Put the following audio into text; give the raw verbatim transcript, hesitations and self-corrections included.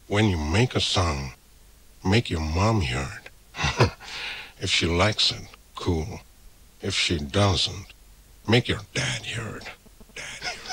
When you make a song, make your mom hear it. If she likes it, cool. If she doesn't, make your dad hear it. Dad hear it.